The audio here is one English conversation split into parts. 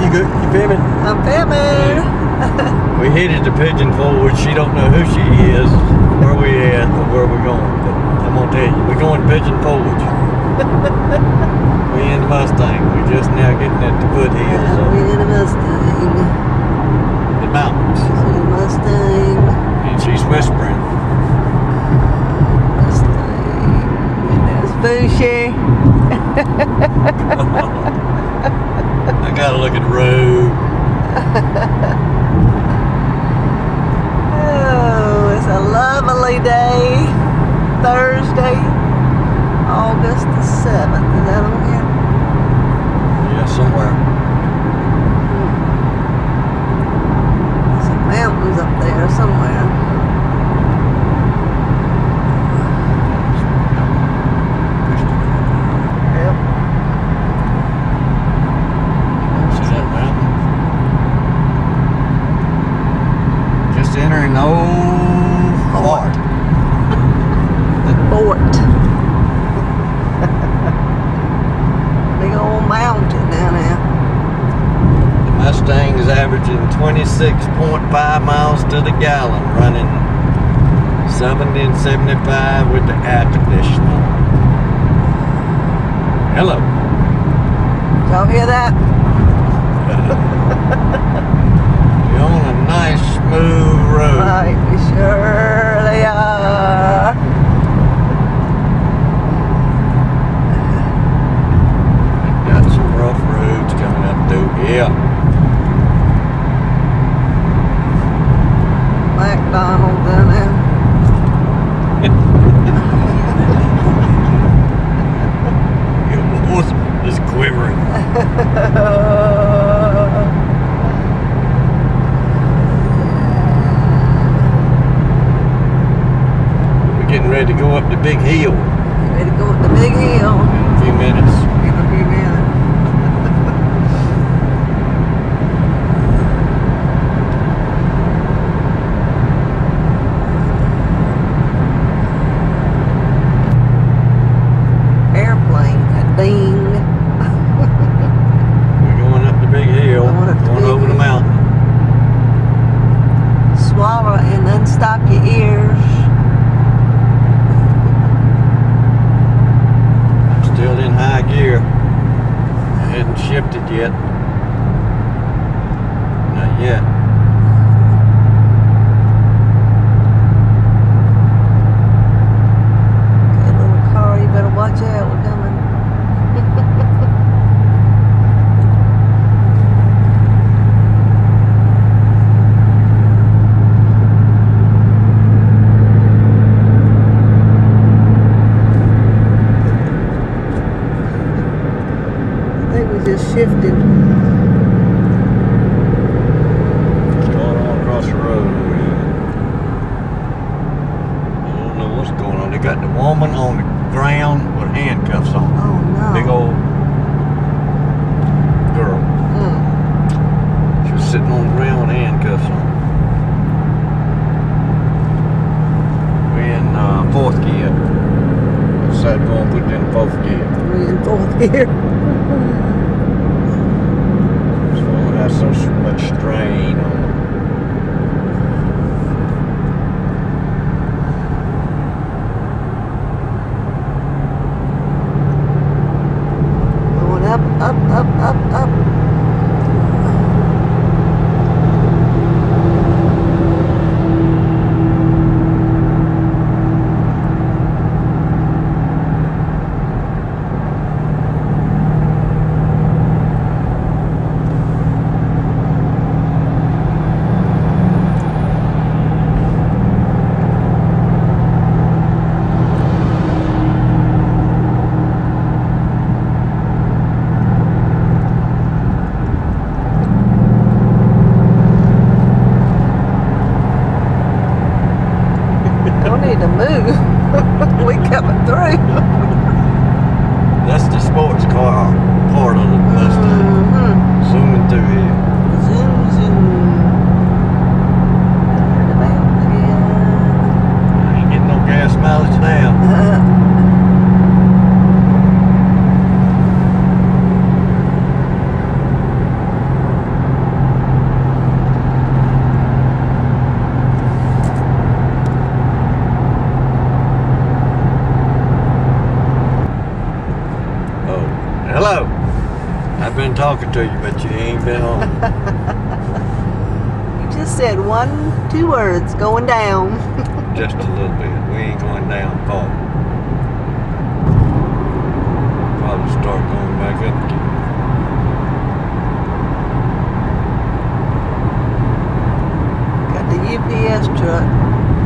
You filming? I'm filming. We headed to Pigeon Forge. She don't know who she is, where we at, or where we're going. But I'm gonna tell you, we're going to Pigeon Forge. We in the Mustang. We just now getting at the foothills of We in a Mustang. the mountains. She's in a Mustang. And she's whispering. Mustang. And there's Bushy. I gotta look at the road. Oh, it's a lovely day. Thursday, August the 7th. Is that on here? Yeah, somewhere. There's some mountains up there somewhere. Yep. See that mountain? Just entering the old fort. Fort. Big old mountain down there. The Mustang is averaging 26.5 miles to the gallon, running 70 and 75 with the air conditioning. Hello. Did y'all hear that? You're on a nice smooth road. Right, we surely are. Got some rough roads coming up through here. McDonald's down there. Your voice is quivering. We're getting ready to go up the big hill Ready to go up the big hill. in a few minutes. In a few minutes. Airplane, a ding. We're going up the big hill, Going up the going big over the hill. mountain. Swallow it and then stop your ears. Still in high gear. Hadn't shifted yet. Not yet. Okay, little car, you better watch out, we're coming. I think we just shifted. Going on across the road over here. I don't know what's going on. They got the woman on the ground with handcuffs on. Oh no. Big old girl. She was sitting on the ground with handcuffs on. We're in fourth gear. Decided to go and put it in fourth gear. We're in fourth gear. So we won't have so much strain on it. Going up, up, up, up, up. Don't need to move. We coming through. That's the sports car part of the Mustang. Zooming through here. Zoom, zoom. There's the mountain again. I ain't getting no gas mileage now. talking to you, but you ain't been on. You just said 2 words, going down. Just a little bit. We ain't going down far. Probably start going back up again. Got the UPS truck.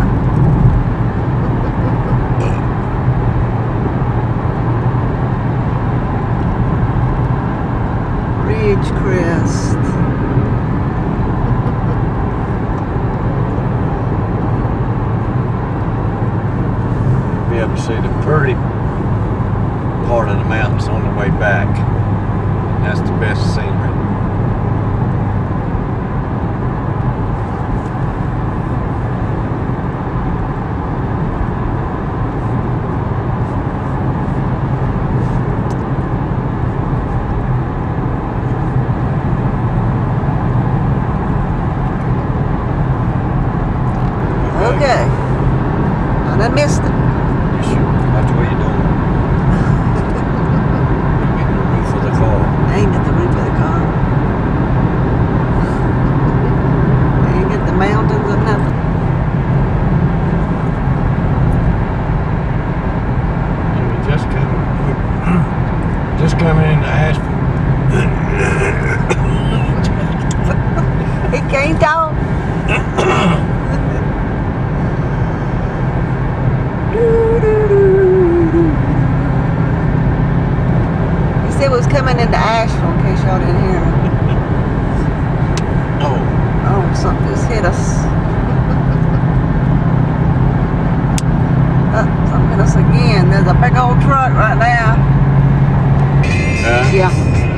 Ridgecrest. Be able to see the pretty part of the mountains on the way back. That's the best scenery. Okay. I done missed it. You should. That's what you're doing. Getting the roof of the car. I ain't at the roof of the car. I ain't at the mountains or nothing. And we just coming into Asheville. He can't talk. He said it was coming into Asheville, in case y'all didn't hear him. Oh, something just hit us. Something hit us again. There's a big old truck right now. Yeah.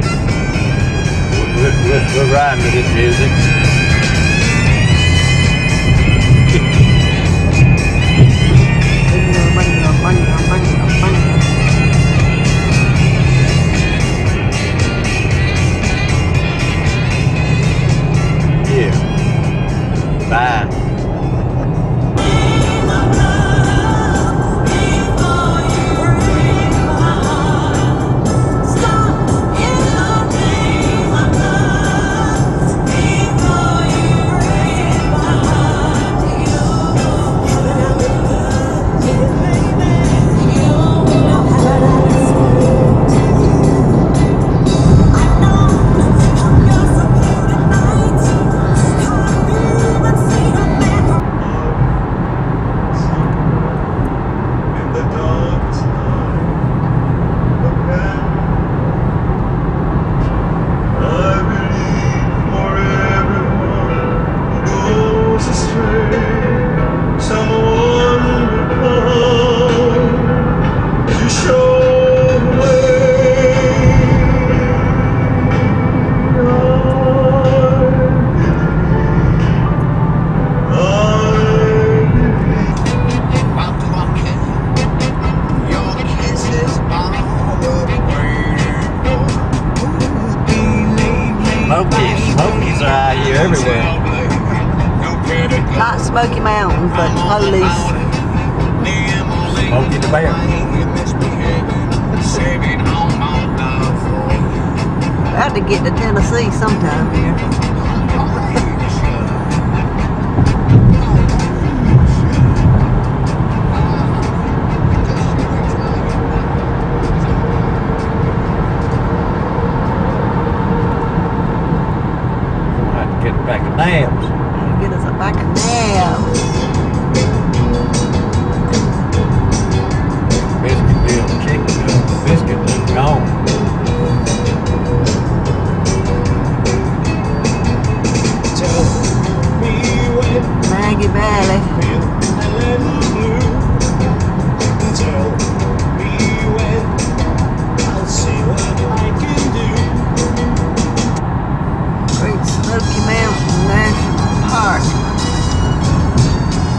We're riding to this music. Yeah. Bye. Smokies are out here everywhere. Not Smoky Mountain, but police. Smokey the Bear. I have to get to Tennessee sometime here. Get back of Nabs. Get us a back of Nabs. Biscuitville chicken. Biscuit is gone. Maggie Valley. Great Smoky Mountain National Park.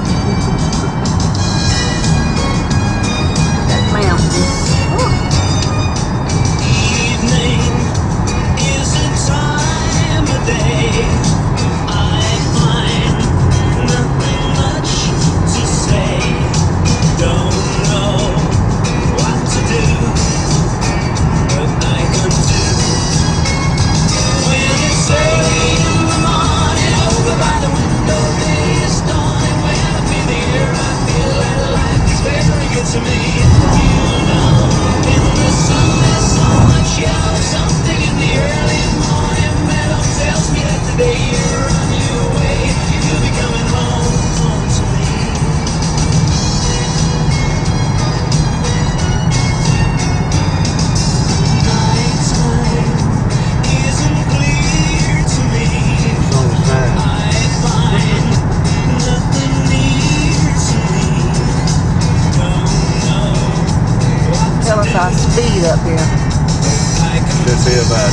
it'd be about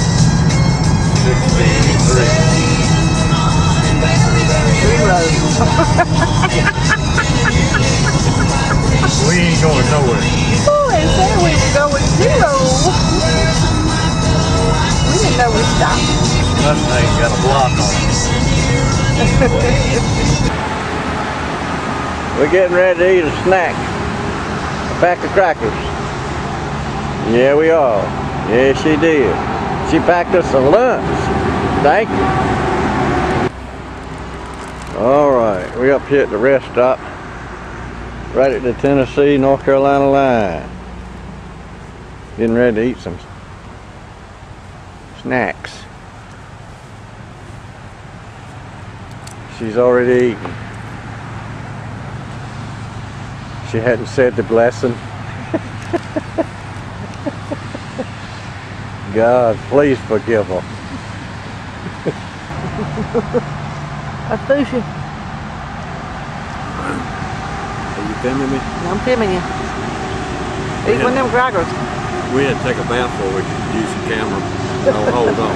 63. We ain't going nowhere. Oh, they said we were going 0. We didn't know we stopped. Mustang got a block on it. We're getting ready to eat a snack. A pack of crackers. Yeah, we are. Yeah, she did. She packed us a lunch. Thank you. Alright, we're up here at the rest stop. Right at the Tennessee-North Carolina line. Getting ready to eat some snacks. She's already eaten. She hadn't said the blessing. God, please forgive her. That's sushi. Are you filming me? I'm filming you. Eat one of them crackers. We had to take a bath before we could use the camera. No, hold on.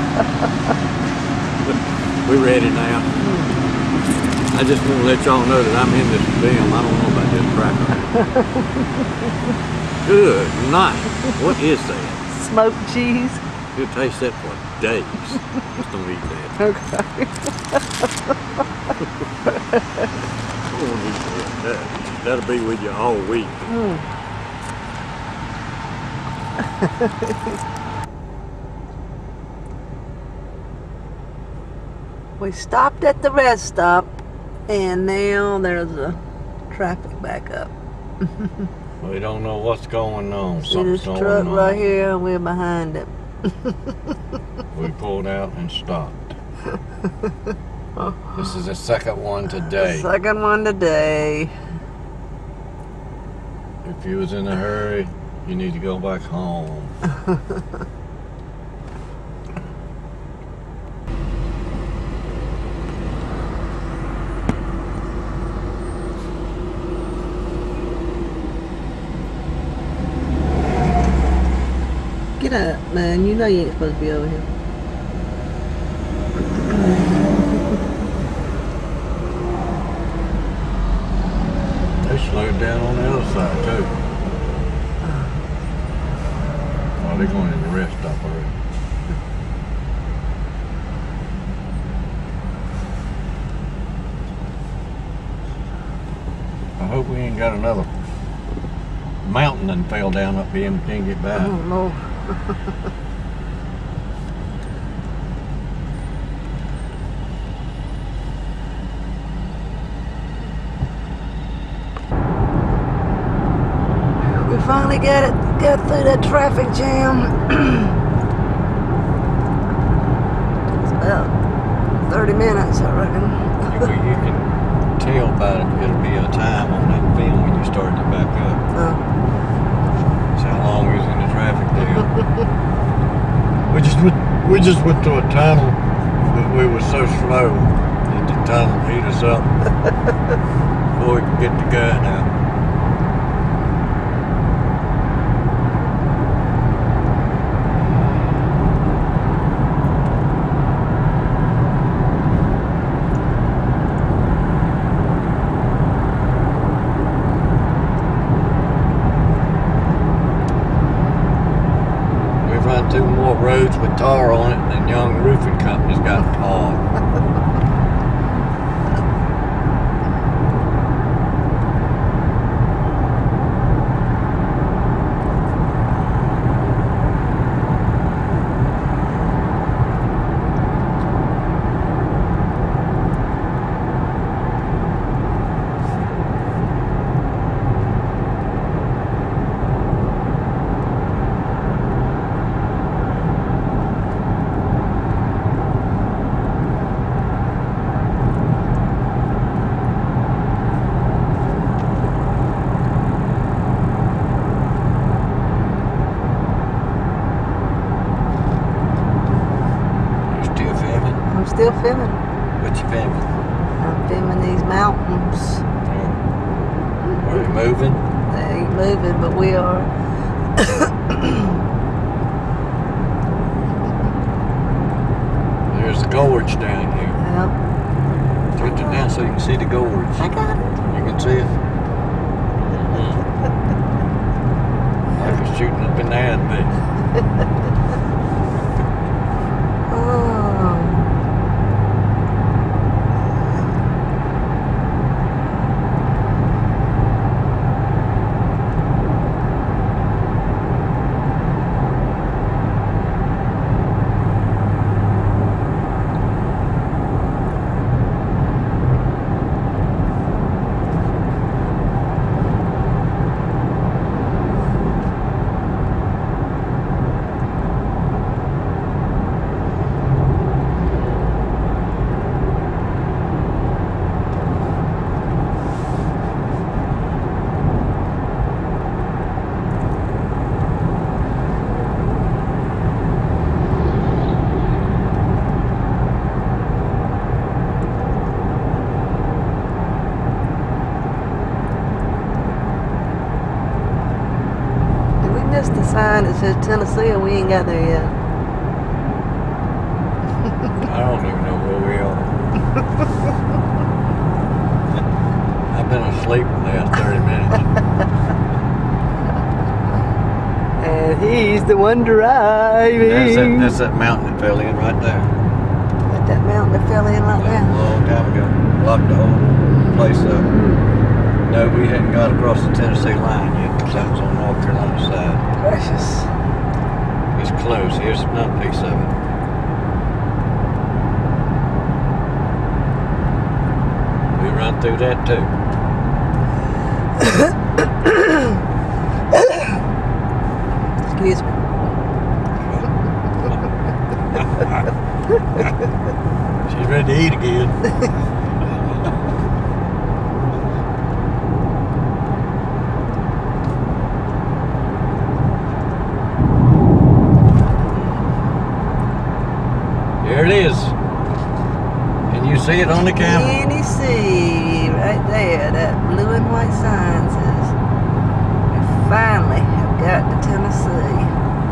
We ready now. I just want to let y'all know that I'm in this film. I don't know about this cracker. Good night. What is that? Smoked cheese. You'll taste that for days. Just don't eat that. Okay. Don't eat that. That'll be with you all week. We stopped at the rest stop, and now there's a traffic backup. We don't know what's going on. See this truck right here, and we're behind it. We pulled out and stopped. This is the second one today. Second one today. If you was in a hurry, you need to go back home. Get up, man. You know you ain't supposed to be over here. They slowed down on the other side too. Oh, they're going in the rest stop already. I hope we ain't got another mountain that fell down up here and we can't get back. Oh, no. We finally got through that traffic jam. It's about 30 minutes, I reckon. You can tell by it, it'll be a time on that film when you start to back up. That's how long we was in the traffic jam. We just went to a tunnel, but we were so slow that the tunnel beat us up before we could get the gun out. Two more roads with tar on it, and Young Roofing Company's got tar. Still filming. What you filming? I'm filming these mountains. Are they moving? They ain't moving, but we are. There's a gorge down here. Yep. Turn it down so you can see the gorge. I got it. You can see it. Like it's shooting up in the air, but Oh. Missed the sign that says Tennessee, and we ain't got there yet. I don't even know where we are. I've been asleep for the last 30 minutes. And he's the one driving. That's that mountain that fell in right there. That's that mountain that fell in right A there. long time ago. Locked the whole place up. No, we hadn't got across the Tennessee line yet, because that was on North Carolina side. Precious. It's close. Here's another piece of it. We run through that too. Excuse me. She's ready to eat again. There it is. Can you see it on the camera? Can you see right there that blue and white sign says, "We finally have got to Tennessee."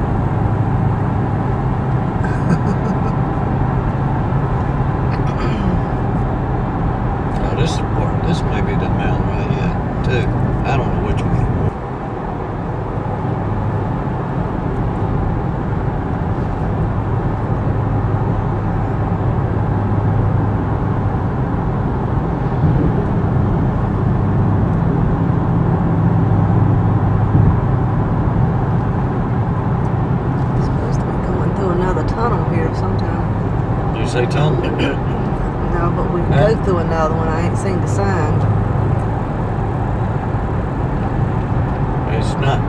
Oh, this is part. This may be the mountain right here too. I don't know which one. Tunnel here sometime. Did you say tunnel? No, but we can go through another one. I ain't seen the sign. It's not.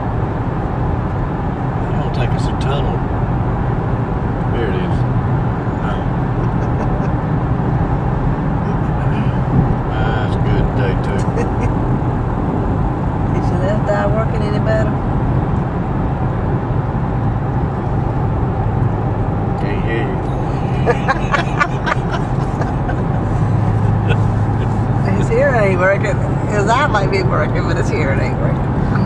I don't think it's a tunnel. There it is. No. It's a good day too. Is your left eye working any better? Can't hear you. His hearing ain't working. His eye might be working, but his hearing ain't working.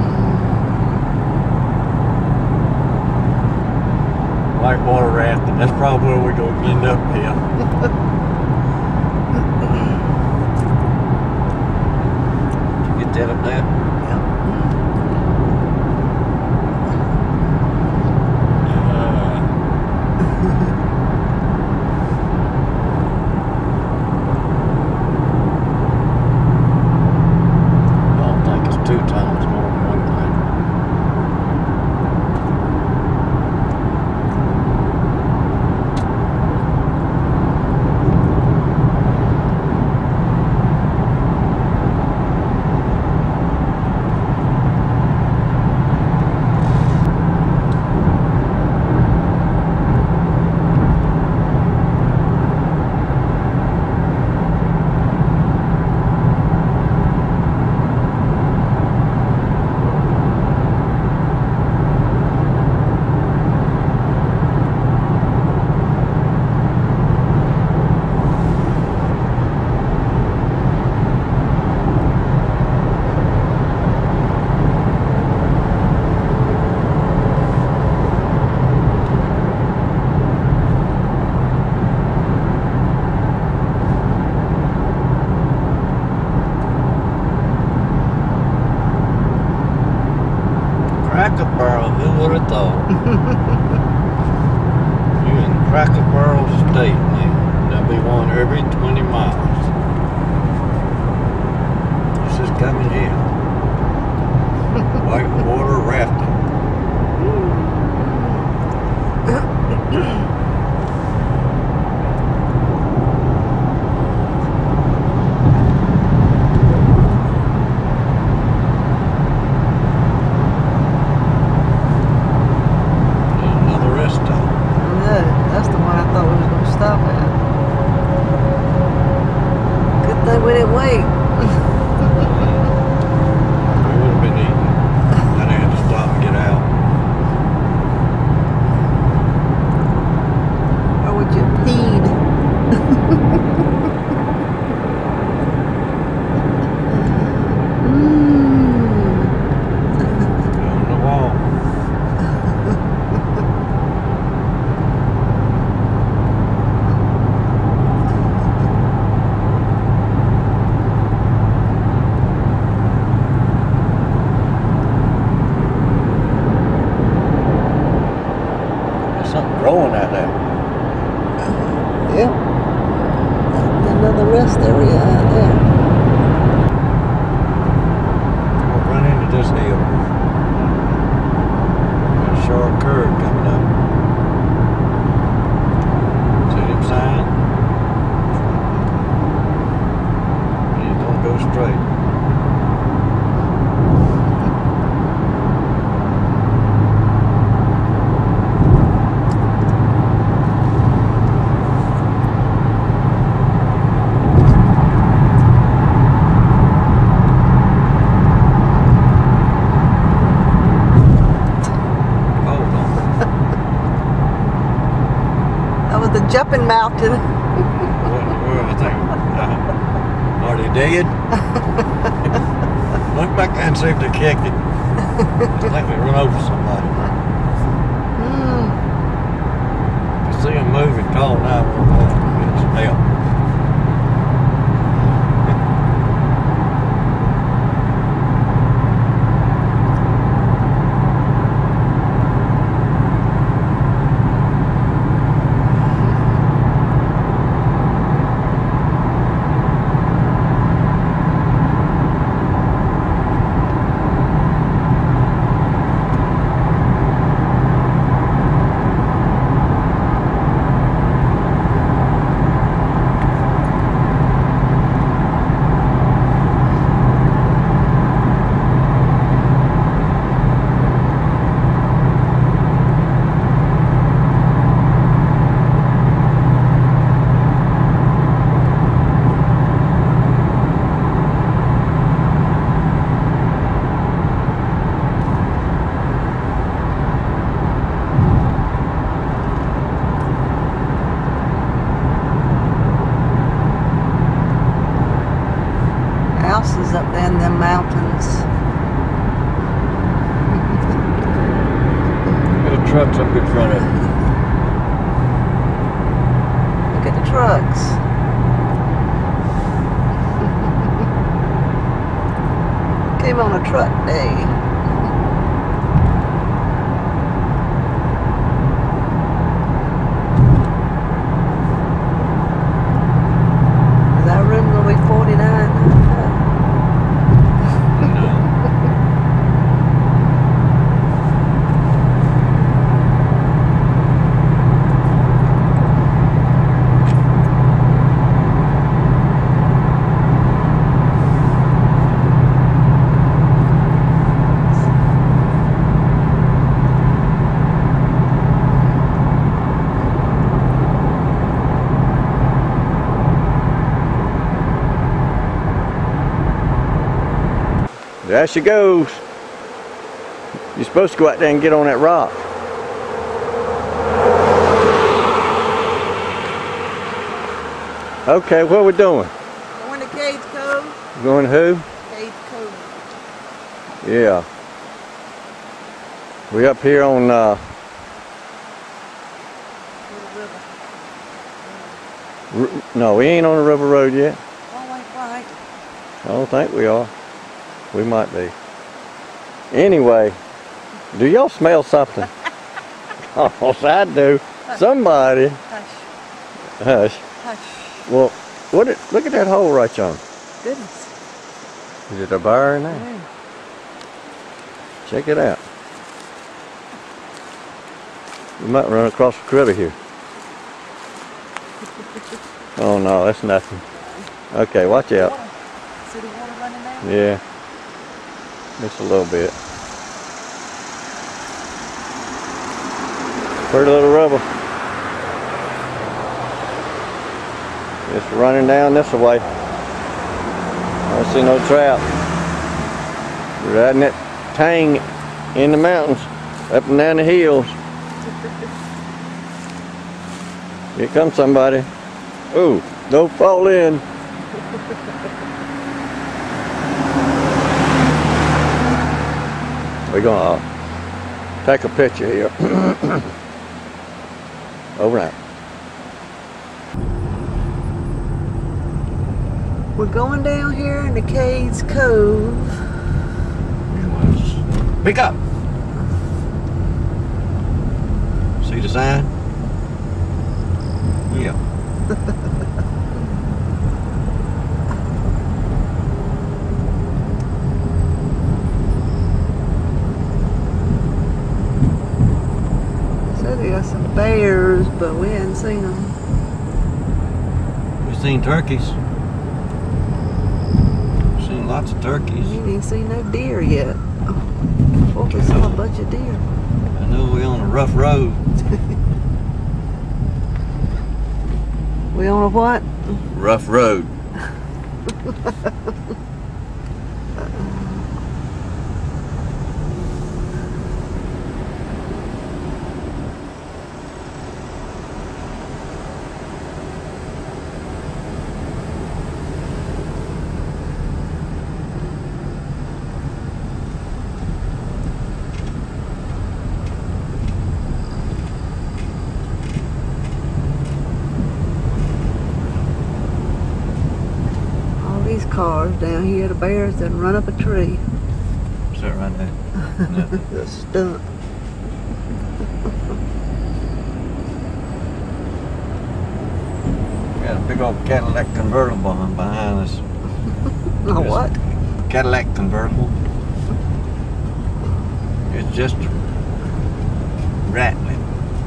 Whitewater rafting. That's probably where we're going to end up here. Get that up there? Two tunnels, more than one thing. You in Cracker Barrel State now. There'll be one every 20 miles. This is coming in. Whitewater rafting. We didn't wait. We would have been eating. Then I had to stop and get out. Or would you peed? On the wall. Something growing out there. Yeah. Another rest area out there. We'll run into this hill. Got a sharp curve coming up. See them sign? You don't go straight. That was the jumping mountain. What I think? Are they dead? Look back there and see if they kicked it. I think they run over somebody. You see them moving, call 911. Get some help. Houses up there in them mountains. Little trucks up in front of it. Look at the trucks. Came on a truck day. Is that room gonna be 49? There she goes. You're supposed to go out there and get on that rock. Okay, what are we doing? Going to Cade Cove. Going who? Cade Cove. Yeah. We up here on no, we ain't on the river road yet. Oh, wait, right. I don't think we are. We might be. Anyway, do y'all smell something? Oh, I do. Somebody. Hush. Hush. Hush. Well, look at that hole right on. Goodness. Is it a bear in there? Yeah. Check it out. We might run across the critter here. Oh no, that's nothing. Okay, watch out. See the water running down? Yeah. Just a little bit. Pretty little rubber. It's running down this way. I don't see no trout. Riding that tang in the mountains, up and down the hills. Here comes somebody. Ooh, don't fall in. We're gonna take a picture here. Over now. We're going down here in the Cades Cove. Pick up. See the sign? Yeah. Said they got some bears, but we hadn't seen them. We've seen turkeys. Seen lots of turkeys. We ain't seen no deer yet. Oh, we saw a bunch of deer. I know we're on a rough road. We on a what? Rough road. These cars down here, the bears that run up a tree. Is that right there? No. The stunt. Got a big old Cadillac convertible behind us. Oh, what? Cadillac convertible. It's just rattling.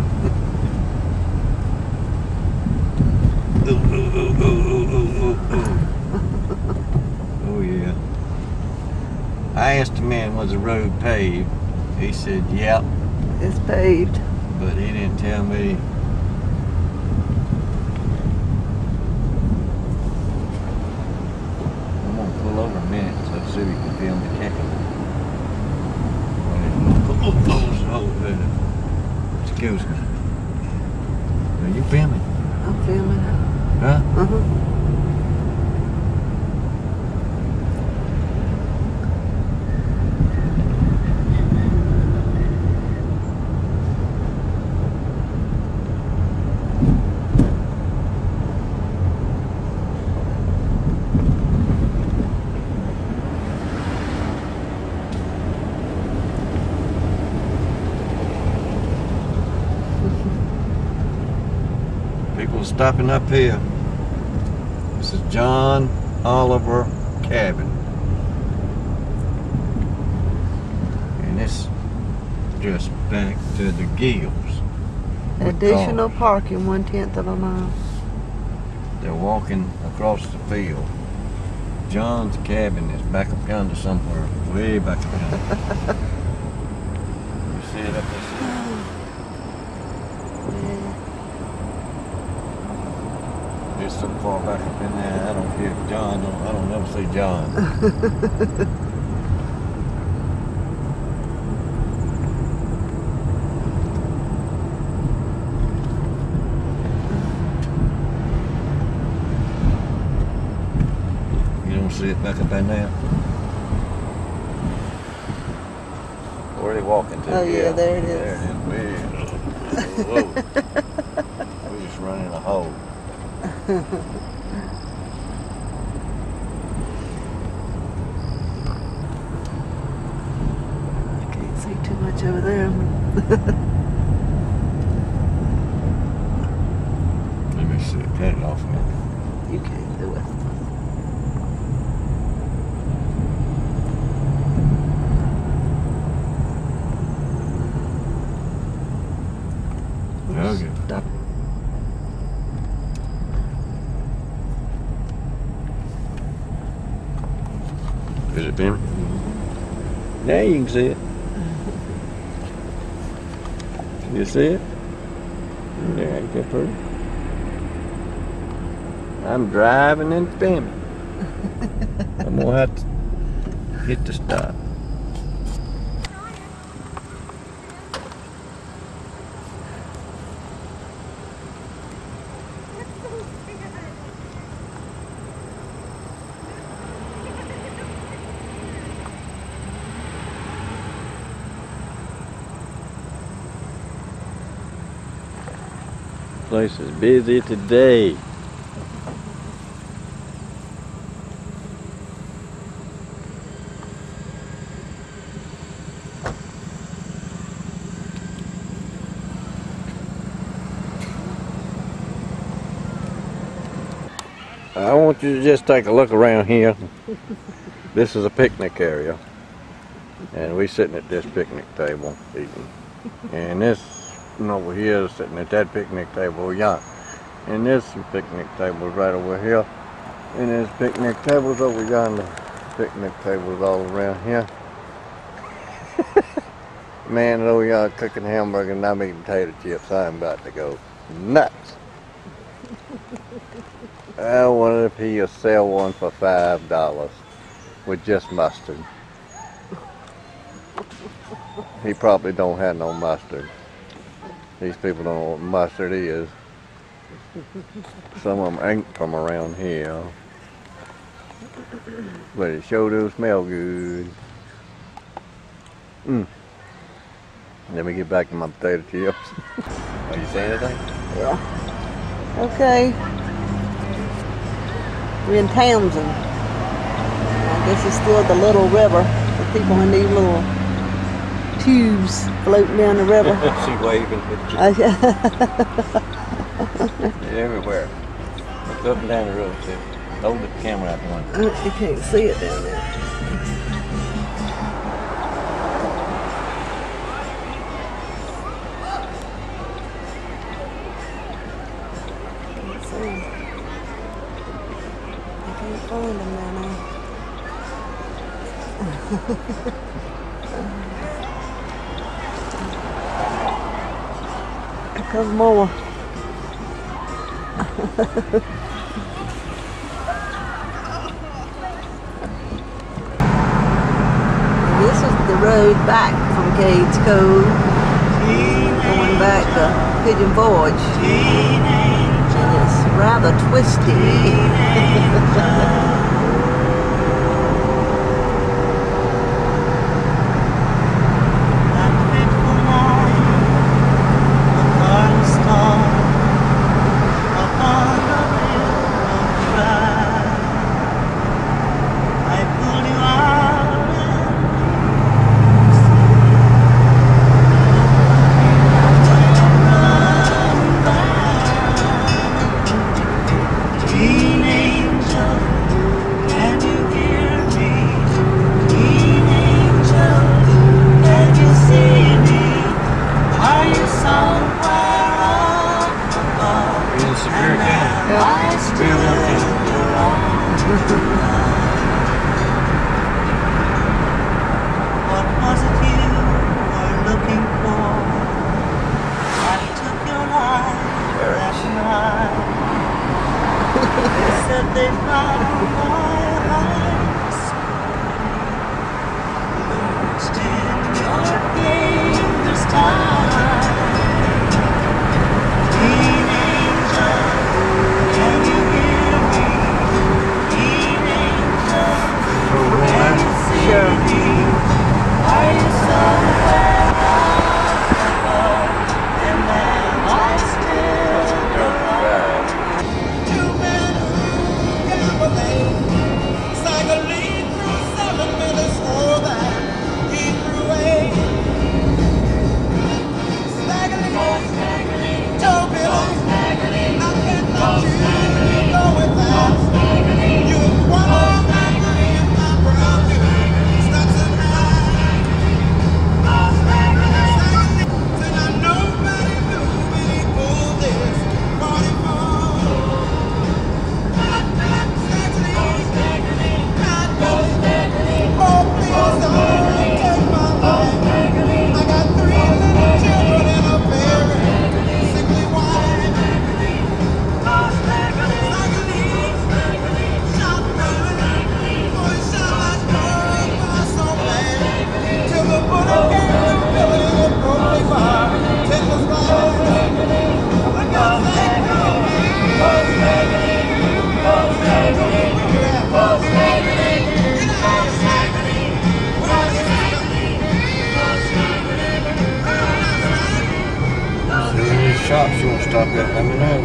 Ooh, ooh, ooh, ooh, ooh, ooh, ooh. Oh yeah. I asked the man, was the road paved? He said, yep. It's paved. But he didn't tell me. I'm gonna pull over a minute so see if we can film the kicking. Excuse me. Are you filming? I'm filming. Huh? Uh-huh. People stopping up here. This is John Oliver Cabin. And it's just back to the gills. Additional parking 1/10 of a mile. They're walking across the field. John's cabin is back up yonder somewhere, way back up yonder. You see it up there? It's so far back up in there, I don't hear John, I don't never see John. You don't see it back up in there? Where are they walking to? Oh yeah, there it is. There it is. Whoa. We're just running a hole. I can't see too much over there. You can't do it. Okay. Stop. Is it Pim? Now you can see it. You see it? Yeah, ain't that pretty? I'm driving into Bambi. I'm gonna have to hit the stop. Place is busy today. I want you to just take a look around here. This is a picnic area, and we sitting at this picnic table eating. And this one over here is sitting at that picnic table yonder. And this picnic table is right over here. And there's picnic tables over yonder. Picnic tables all around here. Man, though y'all cooking hamburger and I'm eating potato chips, I'm about to go nuts. I wonder if he'll sell one for $5 with just mustard. He probably don't have no mustard. These people don't know what mustard is. Some of them ain't from around here. But it sure do smell good. Let me get back to my potato chips. Are you saying anything? Yeah. Okay. We're in Townsend. This is still the little river. The people in these little tubes floating down the river. She waving at you. Everywhere. Look up and down the road too. Hold the camera out the window. You can't see it down there. Let's see. I can't find them down there. A couple more. This is the road back from Cades Cove, going back to Pigeon Forge, and it's rather twisty. stop at, let me know.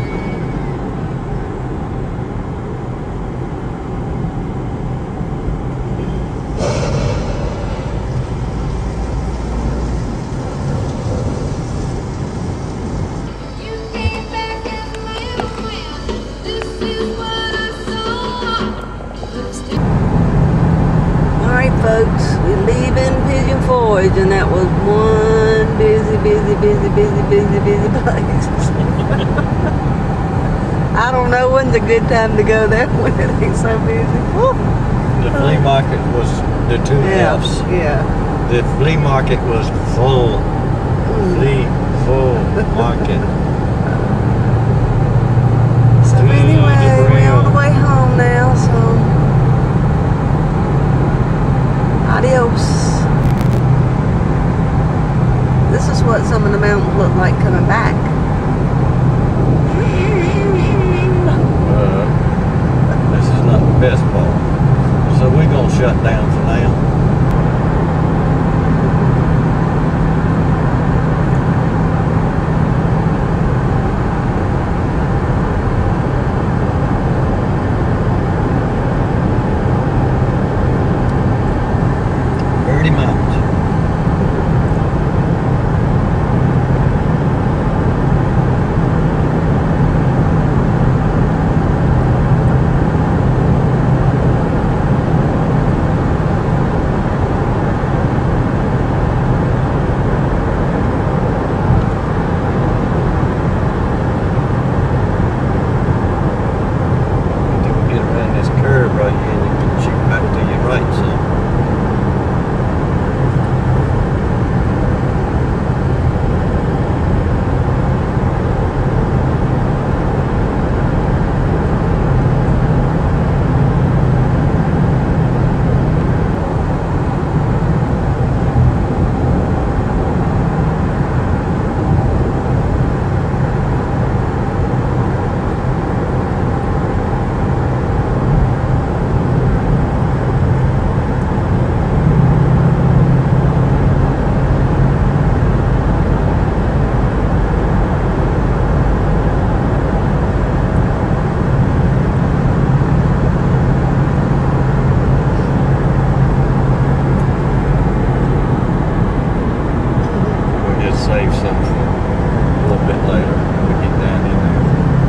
Alright folks, we're leaving Pigeon Forge, and that was one busy place. I don't know when's a good time to go there when it ain't so busy. Woo. The flea market was the two F's. Yeah. The flea market was full. Flea full market. So To the anyway, we're on the brim. way home now, so adios. This is what some of the mountains look like coming back. This is not the best part. So we're gonna shut down for now. Pretty much. Until we get around this curve right here, and you can shoot back to your right some. We'll just save some for a little bit later when we get down in there.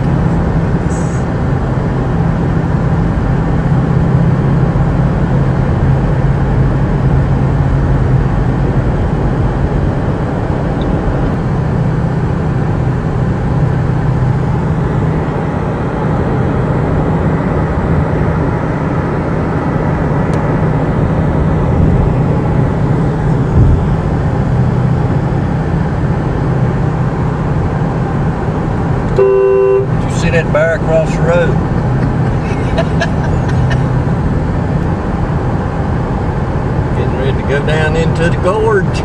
Did you see that bear across the road? Getting ready to go down into the gorge.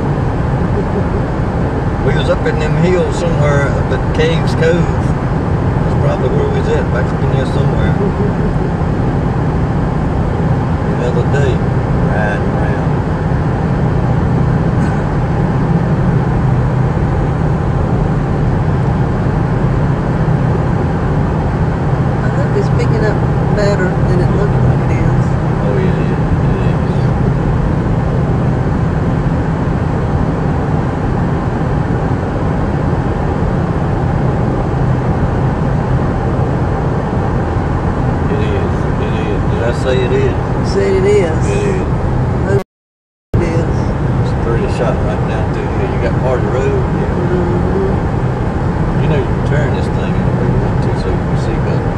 We was up in them hills somewhere up at Caves Cove. That's probably where we was at, back up in there somewhere. The other day, riding around. I hope it's picking up better than it looks like it is. Oh yeah, it is. It is. It is. Did I say it is? Said it is. It is. Hope it is. It's a pretty shot right down through here. You got part of the road here. Mhm. You know you can turn this thing anywhere you want to so you can see better.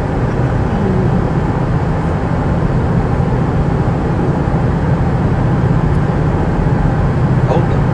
Hold on.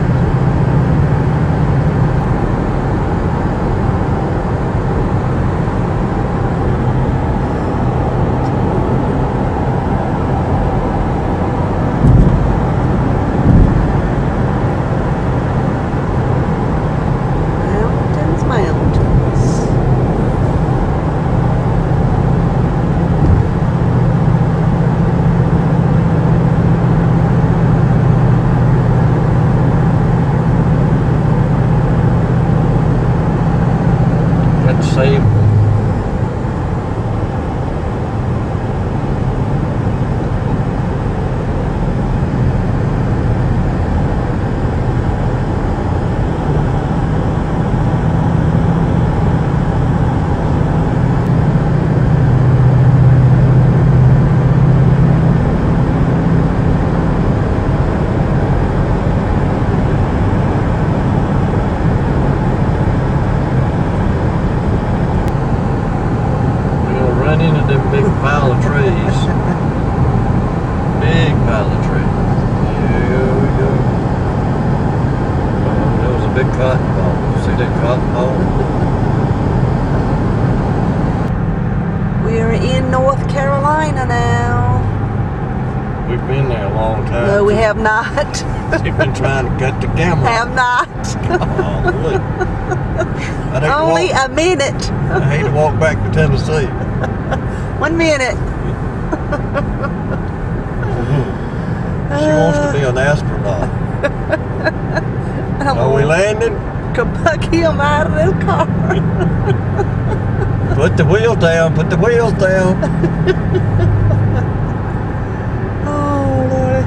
Big pile of trees. Big pile of trees. Here we go. Oh, there was a big cotton ball. See that cotton ball? We're in North Carolina now. We've been there a long time. No, we have not. You've been trying to cut the camera. Have not. Oh, really? I'd hate to Only walk- a minute. I hate to walk back to Tennessee. 1 minute. She wants to be an astronaut. Are we landing? Kentucky, I'm out of this car. Put the wheels down. Put the wheels down. Oh, Lord.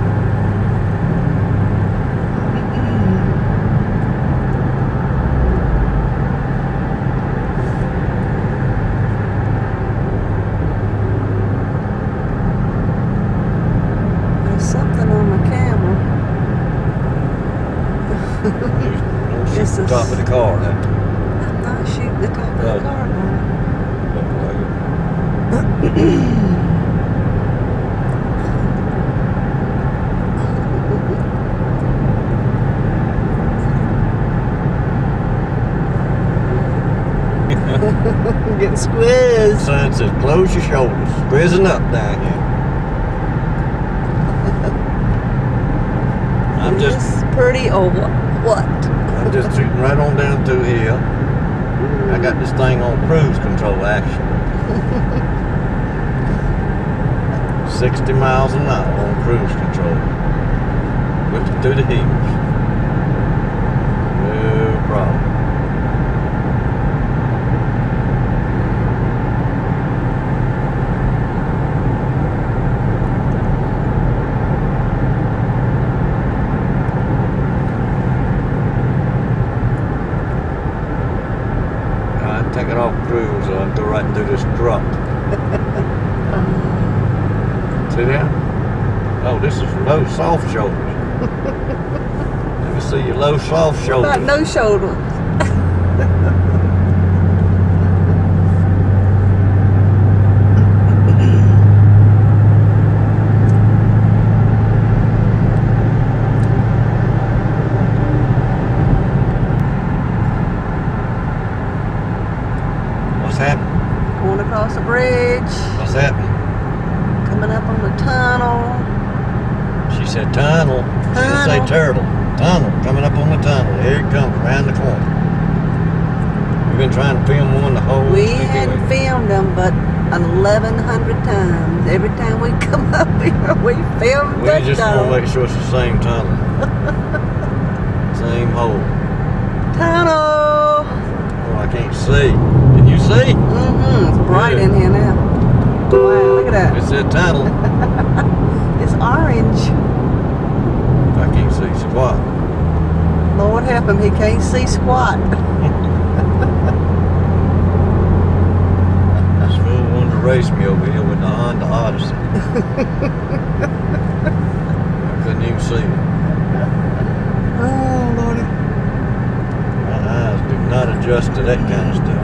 There's something on my camera. Don't shoot This the is- top of the car. Huh? I'm not shooting the top of the Oh. car now. I'm getting squeezed. Sign says close your shoulders. Squeezing up down here. I'm just It's pretty or what? I'm just shooting right on down through here. I got this thing on cruise control action. 60 miles an hour on cruise control. Whipping through the hills. No problem. I'd take it off cruise and go right into this drop. See that? Oh, this is for low soft shoulders. Let me see your low soft shoulders. About no shoulder. What's happening? Going across the bridge. What's happening? Coming up on the tunnel. She said tunnel. She didn't say Tunnel. turtle. Tunnel. Coming up on the tunnel. Here it comes around the corner. We've been trying to film one the whole We stinking hadn't week. filmed them but 1,100 times. Every time we come up here, we film We the just want to tunnel. make sure it's the same tunnel. Same hole. Tunnel. Oh, I can't see. Can you see? It's bright in here now. Wow, look at that. It said tunnel. It's orange. I can't see squat. Lord help him, he can't see squat. This fool wanted to race me over here with the Honda Odyssey. I couldn't even see it. Oh, Lordy. My eyes do not adjust to that kind of stuff.